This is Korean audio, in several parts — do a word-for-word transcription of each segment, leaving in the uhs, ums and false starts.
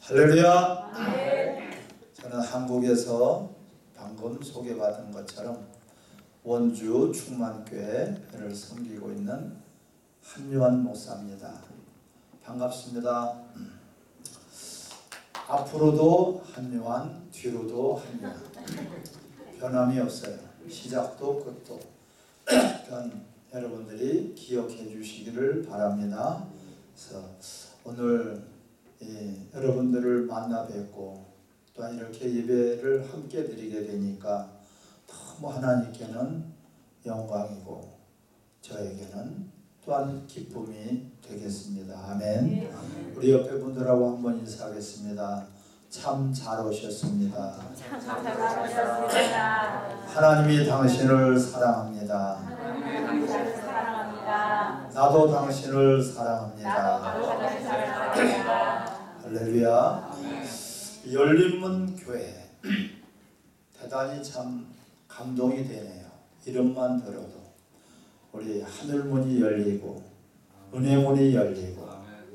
할렐루야. 네. 저는 한국에서 방금 소개받은 것처럼 원주 충만교회를 섬기고 있는 한요한 목사입니다. 반갑습니다. 앞으로도 한요한, 뒤로도 한요한. 변함이 없어요. 시작도 끝도. 그러니까 여러분들이 기억해 주시기를 바랍니다. 그래서 오늘 예, 여러분들을 만나 뵙고 또한 이렇게 예배를 함께 드리게 되니까 너무 하나님께는 영광이고 저에게는 또한 기쁨이 되겠습니다. 아멘. 우리 옆에 분들하고 한번 인사하겠습니다. 참 잘 오셨습니다. 참 잘 오셨습니다. 하나님이 당신을 사랑합니다. 하나님이 당신을 사랑합니다. 나도 당신을 사랑합니다. 나도 당신을 사랑합니다. 할렐루야. 열린문 교회 대단히 참 감동이 되네요. 이름만 들어도 우리 하늘문이 열리고 은혜문이 열리고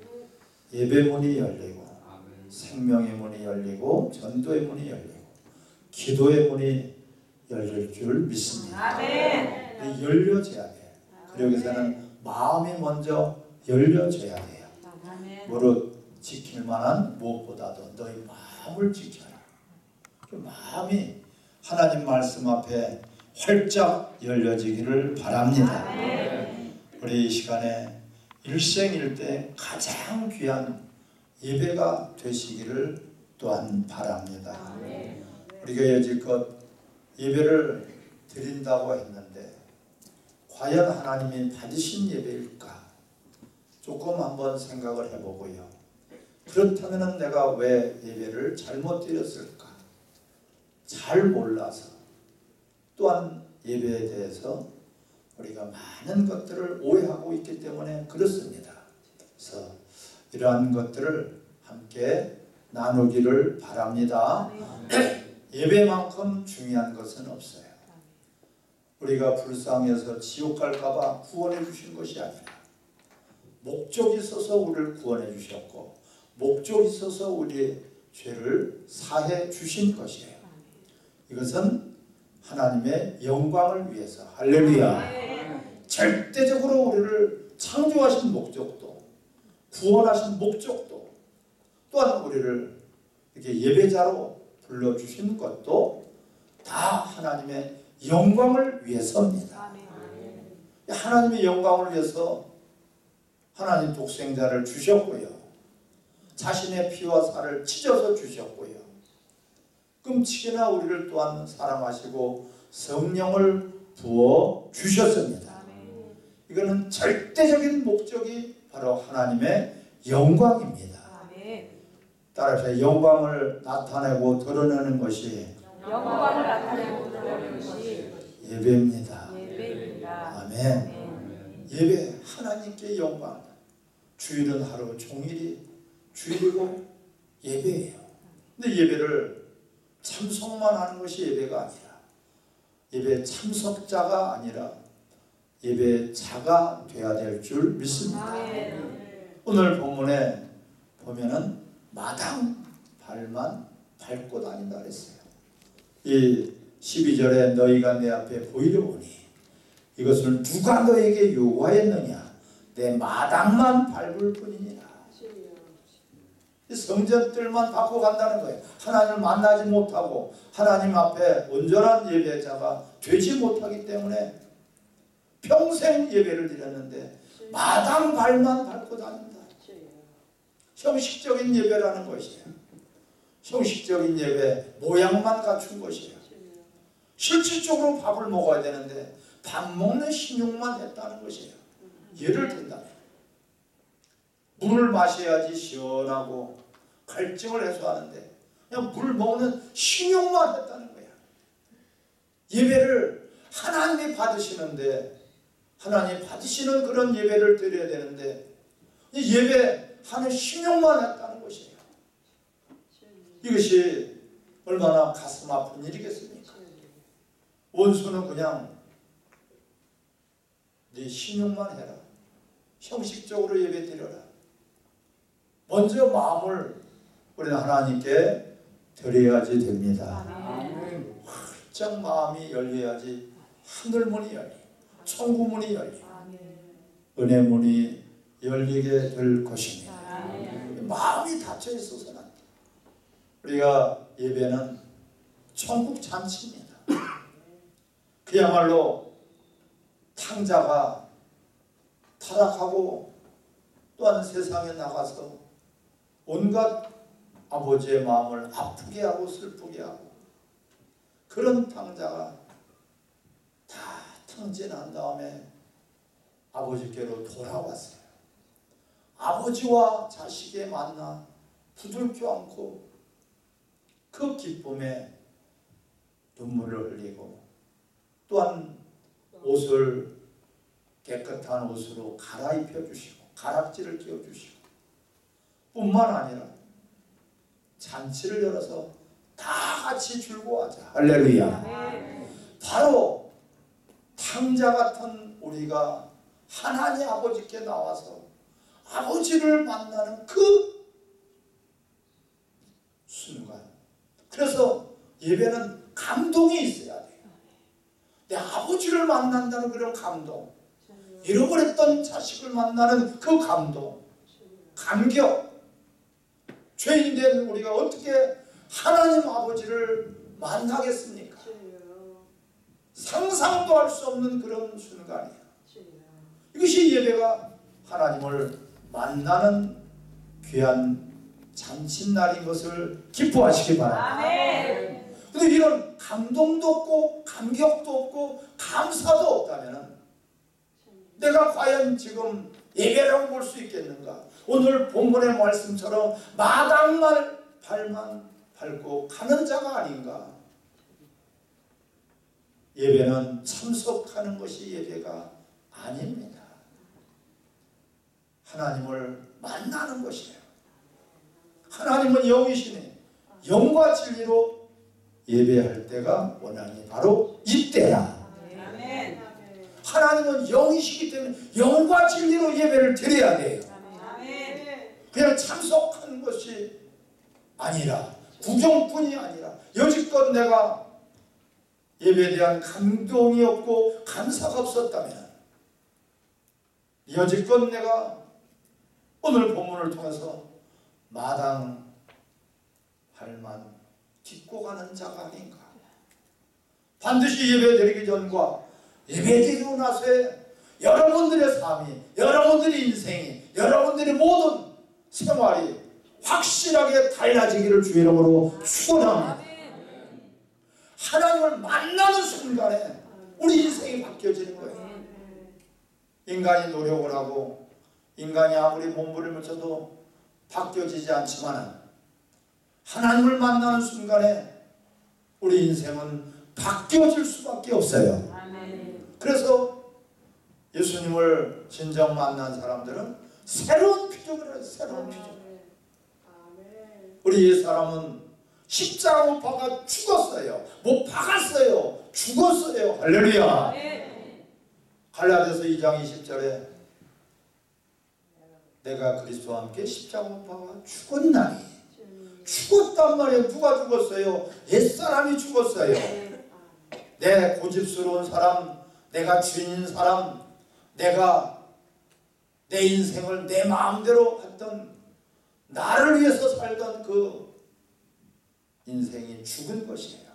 예배문이 열리고 생명의 문이 열리고 전도의 문이 열리고 기도의 문이 열릴 줄 믿습니다. 아멘. 열려져야 돼요. 그리고 여기서는 마음이 먼저 열려져야 돼요. 무릇 지킬 만한 무엇보다도 너희 마음을 지켜라. 그 마음이 하나님 말씀 앞에 활짝 열려지기를 바랍니다. 아멘. 우리 이 시간에 일생일대 가장 귀한 예배가 되시기를 또한 바랍니다. 아멘. 우리가 여지껏 예배를 드린다고 했는데 과연 하나님이 받으신 예배일까? 조금 한번 생각을 해보고요. 그렇다면 내가 왜 예배를 잘못 드렸을까? 잘 몰라서 또한 예배에 대해서 우리가 많은 것들을 오해하고 있기 때문에 그렇습니다. 그래서 이러한 것들을 함께 나누기를 바랍니다. 예배만큼 중요한 것은 없어요. 우리가 불쌍해서 지옥 갈까봐 구원해 주신 것이 아니라 목적이 있어서 우리를 구원해 주셨고 목적이 있어서 우리의 죄를 사해 주신 것이에요. 이것은 하나님의 영광을 위해서. 할렐루야. 절대적으로 우리를 창조하신 목적도 구원하신 목적도 또한 우리를 이렇게 예배자로 불러주신 것도 다 하나님의 영광을 위해서입니다. 하나님의 영광을 위해서 하나님 독생자를 주셨고요. 자신의 피와 살을 찢어서 주셨고요. 끔찍이나 우리를 또한 사랑하시고 성령을 부어 주셨습니다. 이거는 절대적인 목적이 바로 하나님의 영광입니다. 따라서 영광을 나타내고 드러내는 것이 영광을 나타내고 드러내는 것이 예배입니다. 예배입니다. 아멘. 아멘. 예배 하나님께 영광. 주일은 하루 종일이 주일이고 예배예요. 근데 예배를 참석만 하는 것이 예배가 아니라 예배 참석자가 아니라 예배자가 되어야 될 줄 믿습니다. 아멘. 오늘 본문에 보면은 마당 발만 밟고 다닌다 그랬어요. 이 십이 절에 너희가 내 앞에 보이려 오니 이것을 누가 너에게 요구하였느냐? 내 마당만 밟을 뿐이니라. 성전들만 받고 간다는 거예요. 하나님을 만나지 못하고 하나님 앞에 온전한 예배자가 되지 못하기 때문에 평생 예배를 드렸는데 마당 발만 밟고 다닌다. 형식적인 예배라는 것이에요. 형식적인 예배, 모양만 갖춘 것이에요. 실질적으로 밥을 먹어야 되는데 밥 먹는 신용만 했다는 것이에요. 예를 든다면 물을 마셔야지 시원하고 갈증을 해소하는데 그냥 물 먹는 신용만 했다는 거야. 예배를 하나님이 받으시는데 하나님이 받으시는 그런 예배를 드려야 되는데 예배하는 신용만 했다는 것이에요. 이것이 얼마나 가슴 아픈 일이겠습니까? 원수는 그냥 네 신용만 해라. 형식적으로 예배 드려라. 먼저 마음을 우리는 하나님께 드려야지 됩니다. 아멘. 활짝 마음이 열려야지 하늘문이 열리고 천국문이 열리고 은혜문이 열리게 될 것입니다. 아멘. 마음이 닫혀 있어서는 우리가 예배는 천국 잔치입니다. 그야말로 탕자가 타락하고 또한 세상에 나가서 온갖 아버지의 마음을 아프게 하고 슬프게 하고 그런 탕자가 다 탕진한 다음에 아버지께로 돌아왔어요. 아버지와 자식의 만나 부들켜 안고 그 기쁨에 눈물을 흘리고 또한 옷을 깨끗한 옷으로 갈아입혀 주시고 가락지를 끼워 주시고 뿐만 아니라 잔치를 열어서 다 같이 즐거워하자. 할렐루야. 바로 탕자 같은 우리가 하나님 아버지께 나와서 아버지를 만나는 그 순간, 그래서 예배는 감동이 있어야 돼요. 내 아버지를 만난다는 그런 감동, 잃어버렸던 자식을 만나는 그 감동, 감격. 죄인된 우리가 어떻게 하나님 아버지를 만나겠습니까? 상상도 할 수 없는 그런 순간이에요. 이것이 예배가 하나님을 만나는 귀한 잔칫날인 것을 기뻐하시기 바랍니다. 그런데 이런 감동도 없고 감격도 없고 감사도 없다면 내가 과연 지금 예배라고 볼 수 있겠는가? 오늘 본문의 말씀처럼 마당날 발만 밟고 가는 자가 아닌가? 예배는 참석하는 것이 예배가 아닙니다. 하나님을 만나는 것이에요. 하나님은 영이시니 영과 진리로 예배할 때가 원하니 바로 이때야. 아멘. 하나님은 영이시기 때문에 영과 진리로 예배를 드려야 돼요. 아멘. 그냥 참석하는 것이 아니라, 구경뿐이 아니라 여지껏 내가 예배에 대한 감동이 없고 감사가 없었다면, 여지껏 내가 오늘 본문을 통해서 마당 발만 딛고 가는 자가 아닌가. 반드시 예배드리기 전과 예배드리고 나서의 여러분들의 삶이, 여러분들의 인생이, 여러분들의 모든 생활이 확실하게 달라지기를 주 이름으로 축원합니다. 하나님을 만나는 순간에 우리 인생이 바뀌어지는 거예요. 인간이 노력을 하고 인간이 아무리 몸부림을 바뀌어지지 않지만 하나님을 만나는 순간에 우리 인생은 바뀌어질 수밖에 없어요. 그래서 예수님을 진정 만난 사람들은 새로운 피조물을 해요. 새로운 피조물. 우리 옛사람은 십자가 못 박아 죽었어요. 못 박았어요. 죽었어요. 할렐루야. 갈라디아서 이 장 이십 절에 내가 그리스도와 함께 십자가 못 박아 죽었나니. 죽었단 말이에요. 누가 죽었어요? 옛사람이 죽었어요. 내 고집스러운 사람, 내가 주인인 사람, 내가 내 인생을 내 마음대로 했던, 나를 위해서 살던 그 인생이 죽은 것이에요.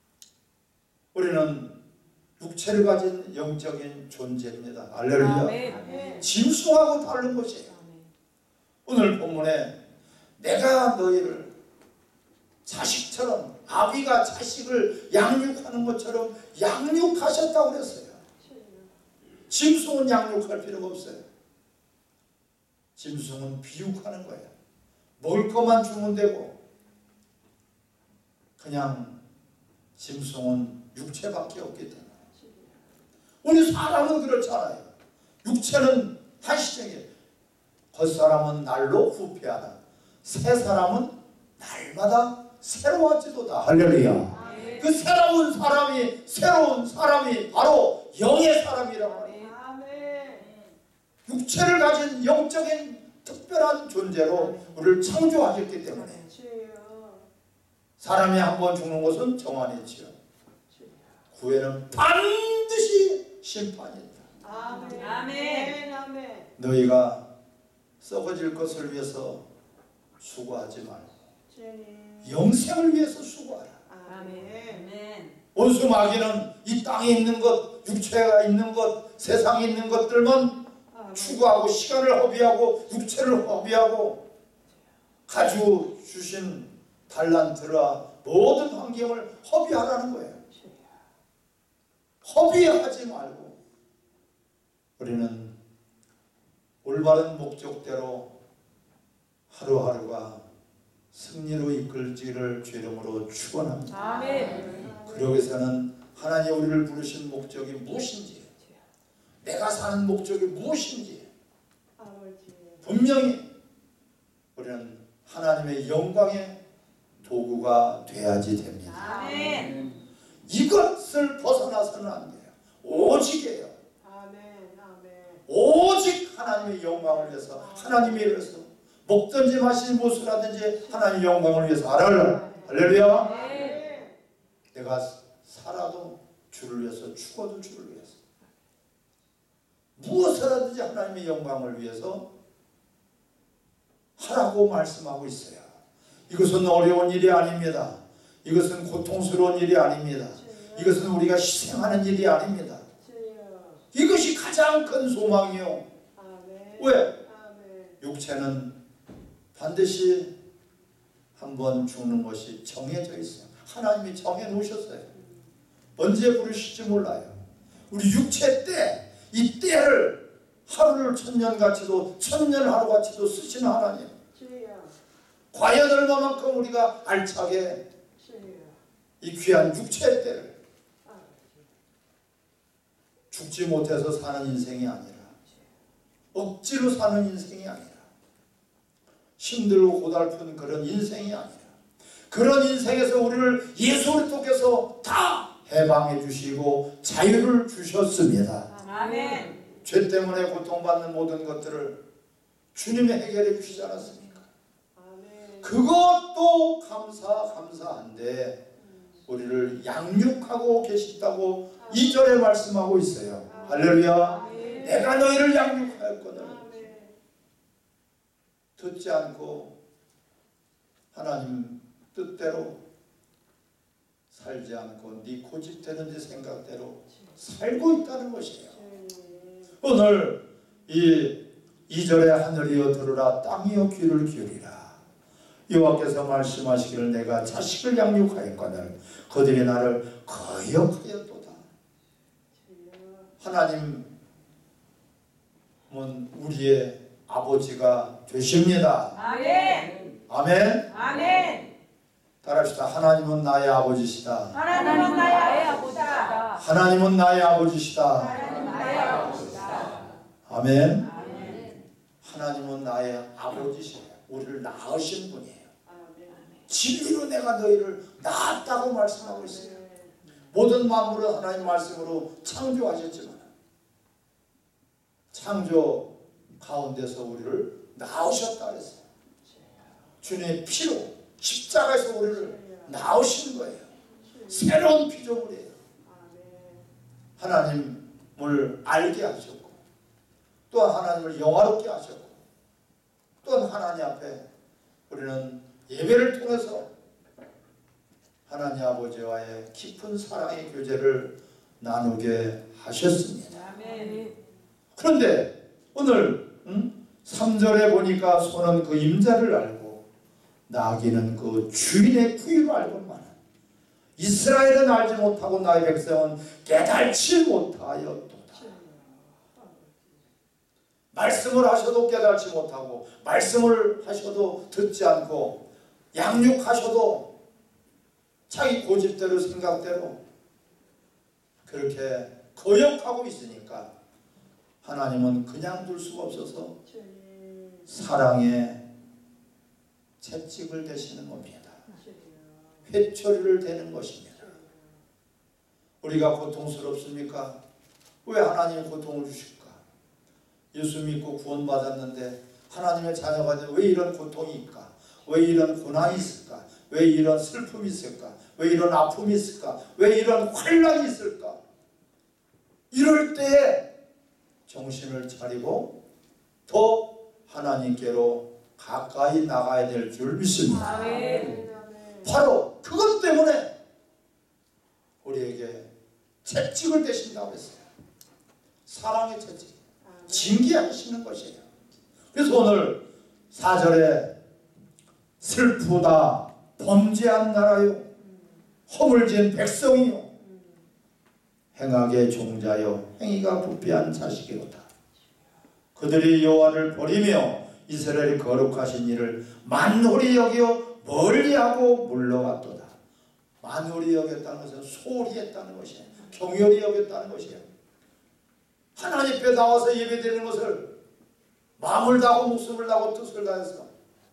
우리는 육체를 가진 영적인 존재입니다. 할렐루야. 짐승하고 다른 것이에요. 오늘 본문에 내가 너희를 자식처럼, 아비가 자식을 양육하는 것처럼 양육하셨다고 그랬어요. 짐승은 양육할 필요가 없어요. 짐승은 비육하는 거예요. 먹을 것만 주면 되고, 그냥 짐승은 육체밖에 없기 때문에. 우리 사람은 그렇잖아요. 육체는 한시적이에요. 겉사람은 날로 후패하다. 새 사람은 날마다 새로워지도다. 할렐루야. 그 새로운 사람이, 새로운 사람이 바로 영의 사람이라고 해요. 육체를 가진 영적인 특별한 존재로 우리를 창조하셨기 때문에 사람이 한 번 죽는 것은 정환이지요. 후에는 반드시 심판이 있다. 아멘. 아멘. 아멘. 너희가 썩어질 것을 위해서 수고하지 말고 주님. 영생을 위해서 수고하라. 아멘. 아멘. 원수 마귀는 이 땅에 있는 것, 육체가 있는 것, 세상에 있는 것들만 아멘. 추구하고 시간을 허비하고 육체를 허비하고 가지고 주신 달란트라 모든 환경을 허비하라는 거예요. 허비하지 말고 우리는 올바른 목적대로 하루하루가 승리로 이끌지를 주름으로 축원합니다. 아멘. 그러기 위해서는 하나님 우리를 부르신 목적이 무엇인지, 내가 사는 목적이 무엇인지 아버지. 분명히 우리는 하나님의 영광의 도구가 돼야지 됩니다. 아멘. 이것을 벗어나서는 안 돼요. 오직이에요. 아멘. 아멘. 오직 하나님의 영광을 위해서, 하나님의 위해서 먹든지 마시는 무엇을 하든지 하나님의 영광을 위해서 하라. 할렐루야. 아멘. 내가 살아도 주를 위해서, 죽어도 주를 위해서, 무엇을 하든지 하나님의 영광을 위해서 하라고 말씀하고 있어요. 이것은 어려운 일이 아닙니다. 이것은 고통스러운 일이 아닙니다. 이것은 우리가 희생하는 일이 아닙니다. 주여. 이것이 가장 큰 소망이요. 아멘. 왜? 아멘. 육체는 반드시 한번 죽는 것이 정해져 있어요. 하나님이 정해 놓으셨어요. 언제 부르실지 몰라요. 우리 육체 때, 이 때를 하루를 천년같이도 천년 하루같이도 쓰시는 하나님. 주여. 과연 얼마만큼 우리가 알차게 주여. 이 귀한 육체의 때를 아버지. 죽지 못해서 사는 인생이 아니라, 억지로 사는 인생이 아니라, 힘들고 고달픈 그런 인생이 아니라, 그런 인생에서 우리를 예수 그리스도께서 다 해방해 주시고 자유를 주셨습니다. 아멘. 죄 때문에 고통받는 모든 것들을 주님이 해결해 주시지 않았습니까? 아멘. 그것도 감사 감사한데 우리를 양육하고 계시다고 이 절에 말씀하고 있어요. 할렐루야. 아멘. 내가 너희를 양육하였거늘. 아멘. 듣지 않고 하나님 뜻대로 살지 않고 네 고집되는 네 생각대로 살고 있다는 것이에요. 주님. 오늘 이 이 절에 하늘이여 들으라, 땅이여 귀를 기울이라. 여호와께서 말씀하시기를 내가 자식을 양육하였거늘 그들이 나를 거역하였도다. 주여. 하나님은 우리의 아버지가 되십니다. 아멘. 아멘. 아멘. 따라합시다. 하나님은 나의 아버지시다. 하나님은 나의 아버지시다. 하나님은 나의 아버지시다. 하나님은 나의 아버지시다. 아멘. 하나님은 나의 아버지시에요. 우리를 낳으신 분이에요. 아멘. 진리로 내가 너희를 낳았다고 말씀하고 있어요. 아멘. 모든 만물은 하나님 말씀으로 창조하셨지만 창조 가운데서 우리를 낳으셨다 그랬어요. 주님의 피로 십자가에서 우리를 낳으신 거예요. 새로운 피조물이에요. 아멘. 하나님을 알게 하셨고 또한 하나님을 영화롭게 하셨고 또한 하나님 앞에 우리는 예배를 통해서 하나님 아버지와의 깊은 사랑의 교제를 나누게 하셨습니다. 아멘. 그런데 오늘 음? 삼 절에 보니까 소는 그 임자를 알고 나귀는 그 주인의 부위를 알고만 이스라엘은 알지 못하고 나의 백성은 깨달지 못하였도다. 말씀을 하셔도 깨달지 못하고 말씀을 하셔도 듣지 않고 양육하셔도 자기 고집대로 생각대로 그렇게 거역하고 있으니까 하나님은 그냥 둘 수가 없어서 주님. 사랑의 채찍을 대시는 겁니다. 회초리를 대는 것입니다. 우리가 고통스럽습니까? 왜 하나님이 고통을 주실까? 예수 믿고 구원받았는데 하나님의 자녀가 돼 왜 이런 고통이 있을까? 왜 이런 고난이 있을까? 왜 이런 슬픔이 있을까? 왜 이런 아픔이 있을까? 왜 이런 환란이 있을까? 이럴 때에 정신을 차리고 더 하나님께로 가까이 나가야 될 줄 믿습니다. 아멘. 바로 그것 때문에 우리에게 채찍을 대신다고 했어요. 사랑의 채찍, 징계하시는 것이에요. 그래서 오늘 사 절에 슬프다 범죄한 나라요 허물진 백성이요 행악의 종자요 행위가 부패한 자식이로다. 그들이 여호와를 버리며 이스라엘이 거룩하신 이를 만홀히 여겨 멀리하고 물러갔도다. 만홀히 여겼다는 것은 소홀히 했다는 것이에요. 경멸히 여겼다는 것이에요. 하나님 앞에 나와서 예배드리는 것을 마음을 다하고 목숨을 다하고 뜻을 다해서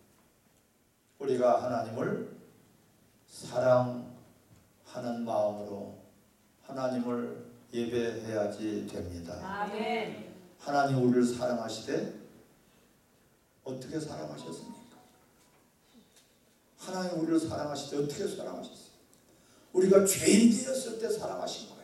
우리가 하나님을 사랑하는 마음으로 하나님을 예배해야지 됩니다. 아멘. 하나님 우리를 사랑하시되 어떻게 사랑하셨습니까? 하나님 우리를 사랑하시되 어떻게 사랑하셨어요? 우리가 죄인 되었을 때 사랑하신 거예요.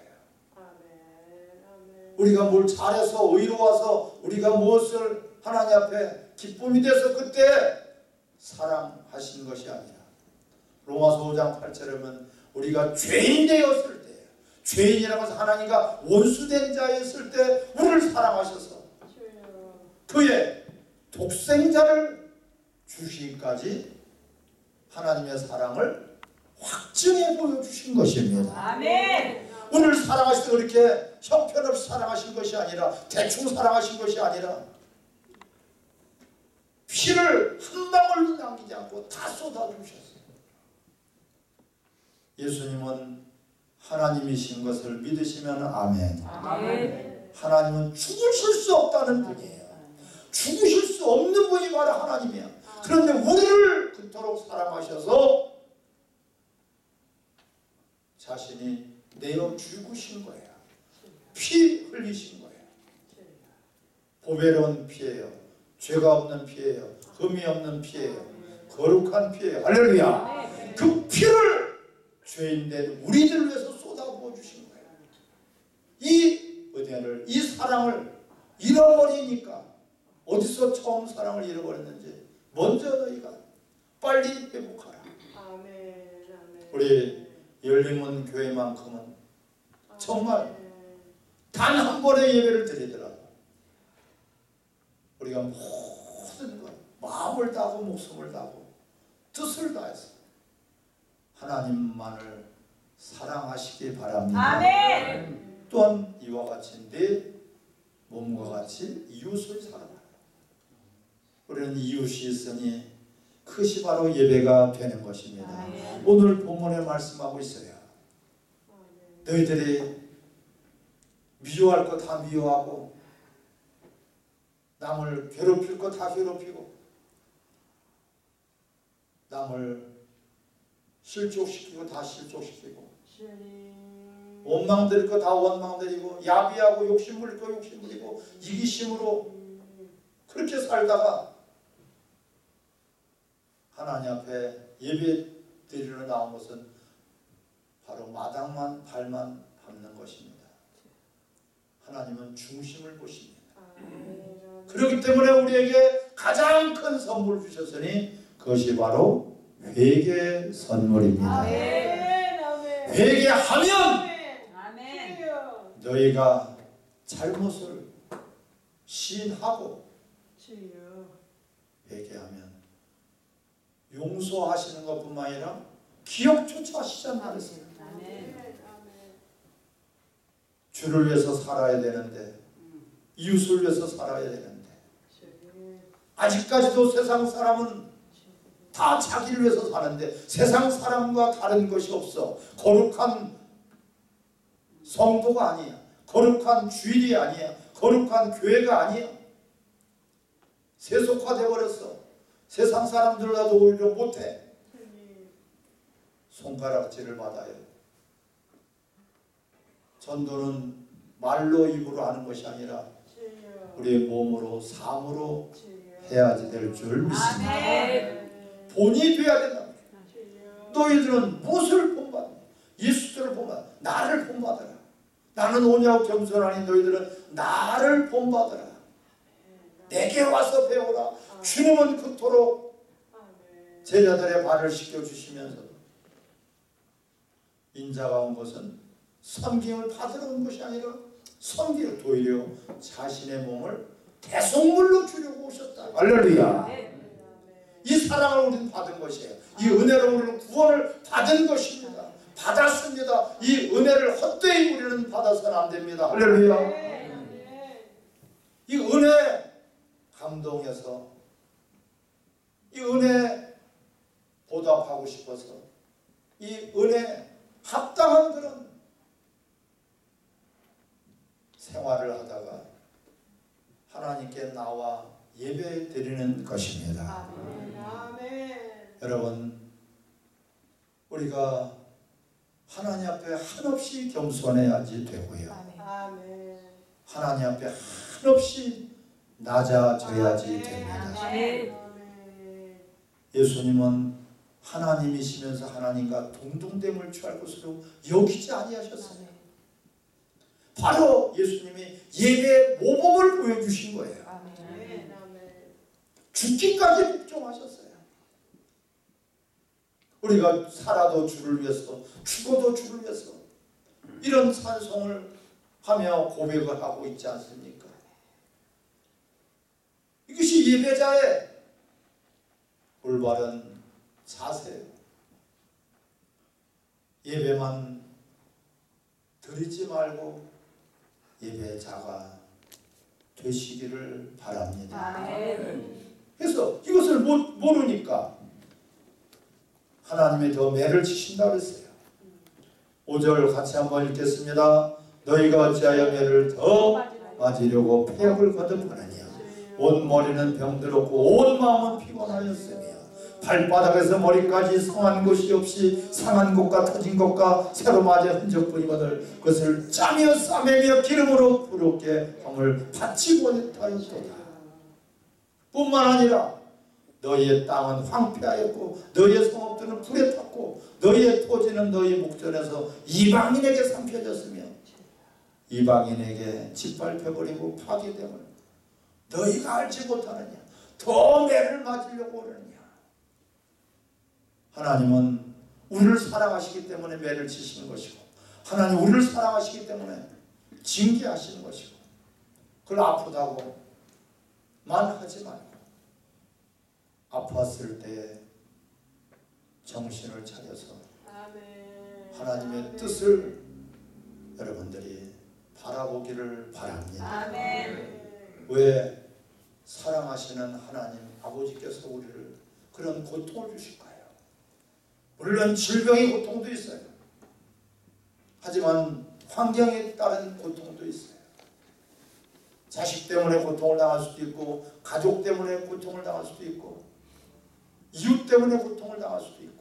우리가 뭘 잘해서 의로워서 우리가 무엇을 하나님 앞에 기쁨이 돼서 그때 사랑하신 것이 아니라 로마서 오 장 팔 절에 보면 우리가 죄인 되었을 때 죄인이라고 해서 하나님과 원수된 자였을 때 우리를 사랑하셔서 그의 독생자를 주시기까지 하나님의 사랑을 확증해 보여주신 것입니다. 아멘. 우리를 사랑하실 때 그렇게 형편없이 사랑하신 것이 아니라 대충 사랑하신 것이 아니라 피를 한 방울 남기지 않고 다 쏟아주셨어요. 예수님은 하나님이신 것을 믿으시면 아멘. 아멘. 하나님은 죽으실 수 없다는 분이에요. 죽으실 수 없는 분이 바로 하나님이야. 그런데 우리를 그토록 사랑하셔서 자신이 내어 죽으신 거예요. 피 흘리신 거예요. 보배로운 피예요. 죄가 없는 피예요. 흠이 없는 피예요. 거룩한 피예요. 할렐루야. 그 피를 죄인된 우리들을 위해서 쏟아부어 주신 거예요. 이 은혜를, 이 사랑을 잃어버리니까 어디서 처음 사랑을 잃어버렸는지 먼저 너희가 빨리 회복하라. 우리 열림은 교회만큼은 정말 단 한 번의 예배를 드리더라도 우리가 모든 것 마음을 다하고 목숨을 다하고 뜻을 다해서 하나님만을 사랑하시기 바랍니다. 아멘. 또한 이와 같이 내 몸과 같이 이웃을 사랑하라. 우리는 이웃이 있으니 그것이 바로 예배가 되는 것입니다. 아멘. 오늘 본문에 말씀하고 있어요. 너희들이 미워할 거 다 미워하고 남을 괴롭힐 거 다 괴롭히고 남을 실족시키고 다 실족시키고 원망드릴 거 다 원망드리고 야비하고 욕심부릴 거 욕심부리고 이기심으로 그렇게 살다가 하나님 앞에 예배 드리러 나온 것은 바로 마당만 발만 밟는 것입니다. 하나님은 중심을 보십니다. 그렇기 때문에 우리에게 가장 큰 선물을 주셨으니 그것이 바로 회개 선물입니다. 아멘. 회개하면 아멘. 너희가 잘못을 시인하고 회개하면 용서하시는 것뿐만 아니라 기억조차 하시지 않나 그랬어요. 주를 위해서 살아야 되는데 이웃을 위해서 살아야 되는데 아직까지도 세상 사람은 다 자기를 위해서 사는데 세상 사람과 다른 것이 없어. 거룩한 성도가 아니야. 거룩한 주일이 아니야. 거룩한 교회가 아니야. 세속화되어 버렸어. 세상 사람들과도 오히려 못해. 손가락질을 받아요. 전도는 말로 입으로 하는 것이 아니라 우리의 몸으로 삶으로 해야지 될 줄 믿습니다. 아멘. 본이 돼야 된다. 너희들은 무엇을 본받아? 예수를 본받아. 나를 본받아라. 나는 오냐고 겸손하니 너희들은 나를 본받아라. 내게 와서 배우라. 주님은 그토록 제자들의 발을 씻겨주시면서 인자가 온 것은 섬김을 받으러 온 것이 아니라 섬기러 도리어 자신의 몸을 대속물로 주려고 오셨다. 할렐루야. 이 사랑을 우리는 받은 것이에요. 이 은혜로 우리는 구원을 받은 것입니다. 받았습니다. 이 은혜를 헛되이 우리는 받아서는 안 됩니다. 할렐루야. 이 은혜 감동해서 이 은혜 보답하고 싶어서 이 은혜 합당한 그런 생활을 하다가 하나님께 나와 예배 드리는 것입니다. 아멘. 여러분, 우리가 하나님 앞에 한없이 겸손해야지 되고요. 아멘. 하나님 앞에 한없이 낮아져야지 됩니다. 아멘. 예수님은 하나님이시면서 하나님과 동등됨을 취할 것으로 여기지 아니하셨어요. 바로 예수님이 예배의 모범을 보여주신 거예요. 아멘. 죽기까지 복종하셨어요. 우리가 살아도 주를 위해서, 죽어도 주를 위해서 이런 찬송을 하며 고백을 하고 있지 않습니까? 이것이 예배자의 올바른 자세예요. 예배만 드리지 말고 예배자가 되시기를 바랍니다. 아멘. 그래서 이것을 모르니까 하나님이 더 매를 치신다고 했어요. 오 절 같이 한번 읽겠습니다. 너희가 어찌하여 매를 더 맞으려고 폐역을 거듭하느냐. 온 머리는 병들었고 온 마음은 피곤하였으며 발바닥에서 머리까지 상한 곳이 없이 상한 곳과 터진 곳과 새로 맞아 흔적뿐이거늘 그것을 짜며 싸매며 기름으로 부럽게 함을 바치고 하였도다. 뿐만 아니라 너희의 땅은 황폐하였고 너희의 성읍들은 불에 탔고 너희의 토지는 너희 목전에서 이방인에게 삼켜졌으며 이방인에게 짓밟혀버리고 파괴됨을 너희가 알지 못하느냐. 더 매를 맞으려고 오느냐. 하나님은 우리를 사랑하시기 때문에 매를 치시는 것이고 하나님 우리를 사랑하시기 때문에 징계하시는 것이고 그걸 아프다고만 하지 말고 아팠을 때 정신을 차려서 아멘. 하나님의 아멘. 뜻을 여러분들이 바라보기를 바랍니다. 아멘. 왜 사랑하시는 하나님 아버지께서 우리를 그런 고통을 주실까요? 물론 질병의 고통도 있어요. 하지만 환경에 따른 고통도 있어요. 자식 때문에 고통을 당할 수도 있고 가족 때문에 고통을 당할 수도 있고 이웃 때문에 고통을 당할 수도 있고요.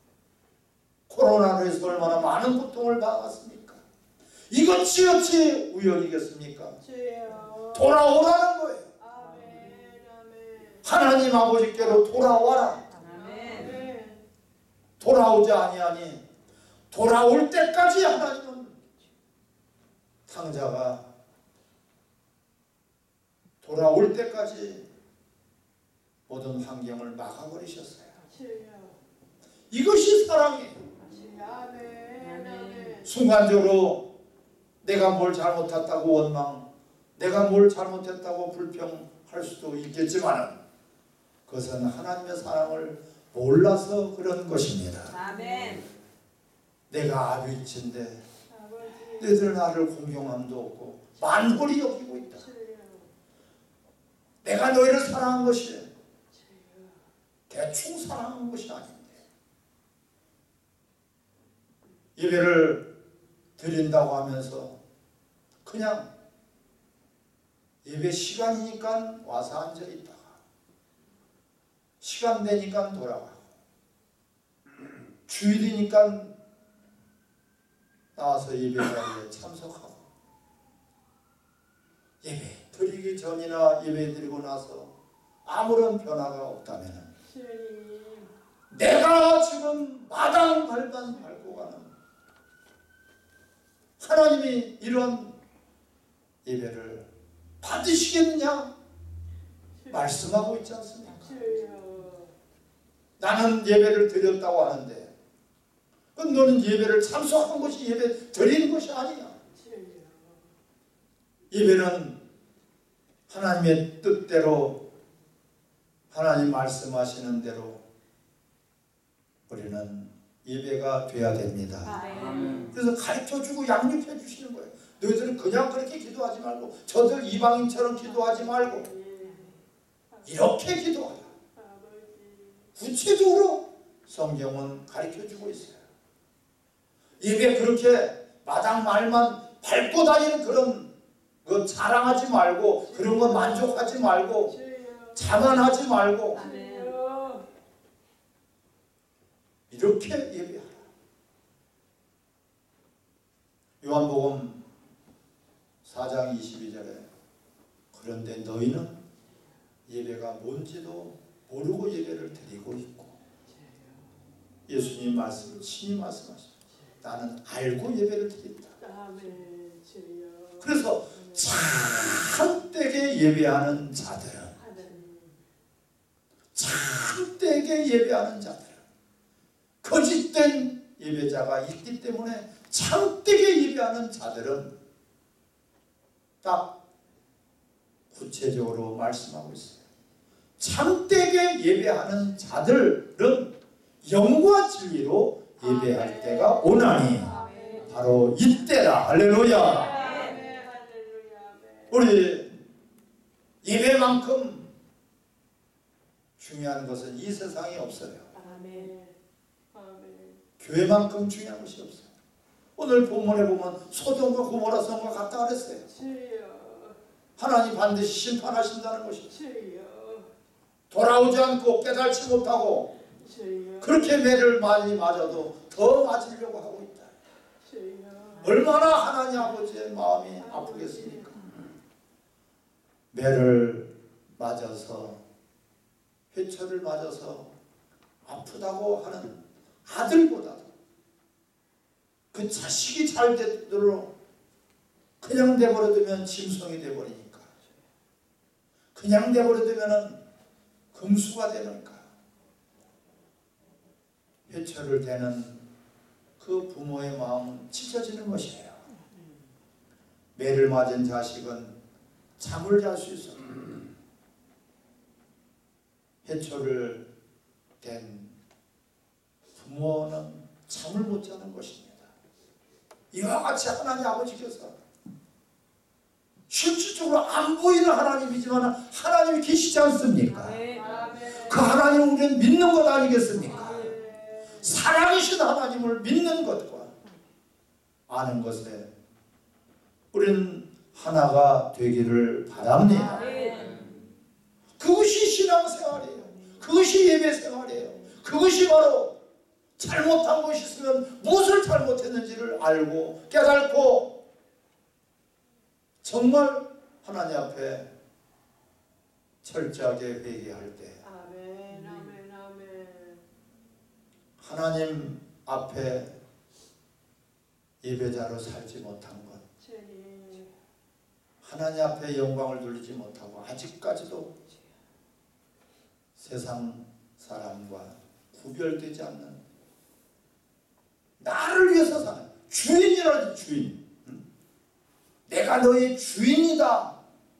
코로나로 해서 얼마나 많은 고통을 당했습니까? 이것이 어찌 우연이겠습니까? 주여. 돌아오라는 거예요. 아멘. 아멘. 하나님 아버지께로 돌아와라. 아멘. 돌아오지 아니하니 돌아올 때까지 하나님은 탕자가 돌아올 때까지 모든 환경을 막아버리셨어요. 주여. 이것이 사랑이에요. 주여. 아멘. 아멘. 순간적으로 내가 뭘 잘못했다고 원망, 내가 뭘 잘못했다고 불평할 수도 있겠지만 그것은 하나님의 사랑을 몰라서 그런 것입니다. 아멘. 내가 아비인데 아버지. 너희들 나를 공경함도 없고 만홀히 여기고 있다. 주여. 내가 너희를 사랑한 것이 주여. 대충 사랑한 것이 아닌데 예배를 드린다고 하면서 그냥 예배 시간이니까 와서 앉아있다가 시간 되니까 돌아가고 주일이니까 나와서 예배 자리에 참석하고 예배 드리기 전이나 예배 드리고 나서 아무런 변화가 없다면 주님. 내가 지금 마당 발만 밟고 가는 하나님이 이런 예배를 받으시겠느냐 말씀하고 있지 않습니까? 주여. 나는 예배를 드렸다고 하는데 그럼 너는 예배를 참석한 것이 예배 드리는 것이 아니야. 주여. 예배는 하나님의 뜻대로 하나님 말씀하시는 대로 우리는 예배가 돼야 됩니다. 아멘. 그래서 가르쳐주고 양육해 주시는 거예요. 너희들은 그냥 그렇게 기도하지 말고 저들 이방인처럼 기도하지 말고 이렇게 기도하라. 아버지. 구체적으로 성경은 가르쳐주고 있어요. 예배 그렇게 마당 말만 밟고 다니는 그런 거 자랑하지 말고 그런 거 만족하지 말고 주여. 자만하지 말고 아멘. 주여. 이렇게 예배하라. 요한복음 사 장 이십이 절에 그런데 너희는 예배가 뭔지도 모르고 예배를 드리고 있고 예수님 말씀을 친히 말씀하십니다. 나는 알고 예배를 드린다. 아멘. 주여. 그래서 참되게 예배하는 자들은 하나님. 참되게 예배하는 자들은 거짓된 예배자가 있기 때문에 참되게 예배하는 자들은 딱 구체적으로 말씀하고 있어요. 참되게 예배하는 자들은 영과 진리로 예배할 때가 오나니 아멘. 바로 이때라. 할렐루야. 아멘. 할렐루야. 아멘. 우리 예배만큼 중요한 것은 이 세상에 없어요. 아멘. 아멘. 교회만큼 중요한 것이 없어요. 오늘 본문에 보면 소돔과 고모라 성과 같다 그랬어요. 주여. 하나님 반드시 심판하신다는 것이죠. 주여. 돌아오지 않고 깨달지 못하고 주여. 그렇게 매를 많이 맞아도 더 맞으려고 하고 있다. 주여. 얼마나 하나님 아버지의 마음이 아프겠습니까? 매를 맞아서 회초를 맞아서 아프다고 하는 아들보다도 그 자식이 잘 되도록 그냥 내버려두면 짐승이 되버리니까 그냥 내버려두면 금수가 되니까 회초를 대는 그 부모의 마음은 찢어지는 것이에요. 매를 맞은 자식은 잠을 잘 수 있어요. 회초를 댄 부모는 잠을 못 자는 것입니다. 이와 같이 하나님 아버지께서 실질적으로 안 보이는 하나님이지만 하나님이 계시지 않습니까? 아멘. 그 하나님을 우리는 믿는 것 아니겠습니까? 아멘. 살아계신 하나님을 믿는 것과 아는 것에 우리는 하나가 되기를 바랍니다. 그것이 신앙생활이에요. 그것이 예배생활이에요. 그것이 바로 잘못한 것이 있으면 무엇을 잘못했는지를 알고 깨닫고 정말 하나님 앞에 철저하게 회개할 때 아멘. 아멘. 아멘. 하나님 앞에 예배자로 살지 못한 것, 주님. 하나님 앞에 영광을 돌리지 못하고 아직까지도 세상 사람과 구별되지 않는 나를 위해서 사는 주인이라는 주인, 응? 내가 너의 주인이다.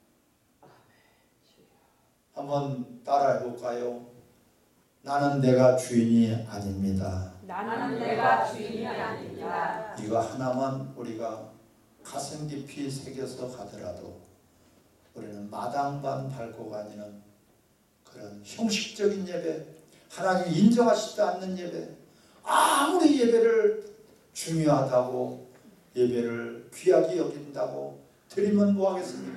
한번 따라해 볼까요? 나는 내가 주인이 아닙니다. 나는 내가 주인이 아닙니다. 이거 하나만 우리가 가슴 깊이 새겨서 가더라도 우리는 마당만 밟고 다니는 그런 형식적인 예배, 하나님 인정하시지 않는 예배, 아무리 예배를 중요하다고 예배를 귀하게 여긴다고 드리면 뭐하겠습니까?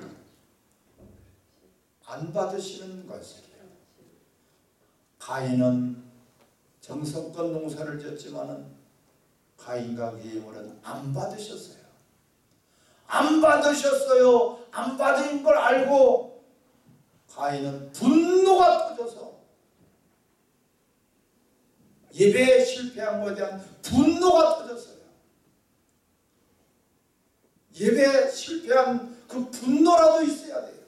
안 받으시는 것이에요. 가인은 정성껏 농사를 지었지만은 가인과 그의 물은 안 받으셨어요. 안 받으셨어요. 안 받은 걸 알고 가인은 분노가 터져서 예배에 실패한 것에 대한 분노가 터졌어요. 예배에 실패한 그 분노라도 있어야 돼요.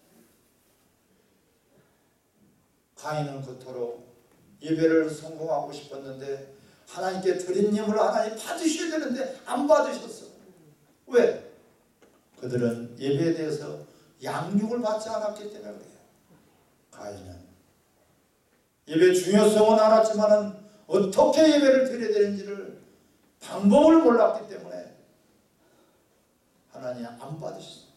가인은 그토록 예배를 성공하고 싶었는데 하나님께 드린 예물을 하나님 받으셔야 되는데 안 받으셨어. 왜? 그들은 예배에 대해서 양육을 받지 않았기 때문에 그래요. 가인은 예배 중요성은 알았지만 어떻게 예배를 드려야 되는지를 방법을 몰랐기 때문에 하나님 안 받으셨어요.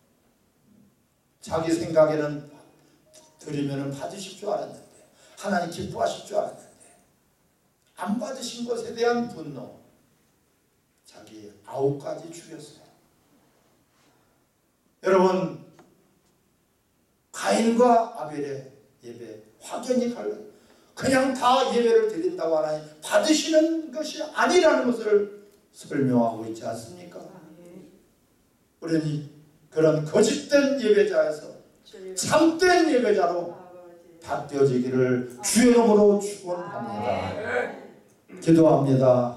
자기 생각에는 드리면 받으실 줄 알았는데, 하나님 기뻐하실 줄 알았는데 안 받으신 것에 대한 분노, 자기 아우까지 죽였어요. 여러분, 가인과 아벨의 예배 확연히 갈라요. 그냥 다 예배를 드린다고 하나님 받으시는 것이 아니라는 것을 설명하고 있지 않습니까? 우리는 그런 거짓된 예배자에서 참된 예배자로 바뀌어지기를 주의 이름으로 축원합니다. 기도합니다.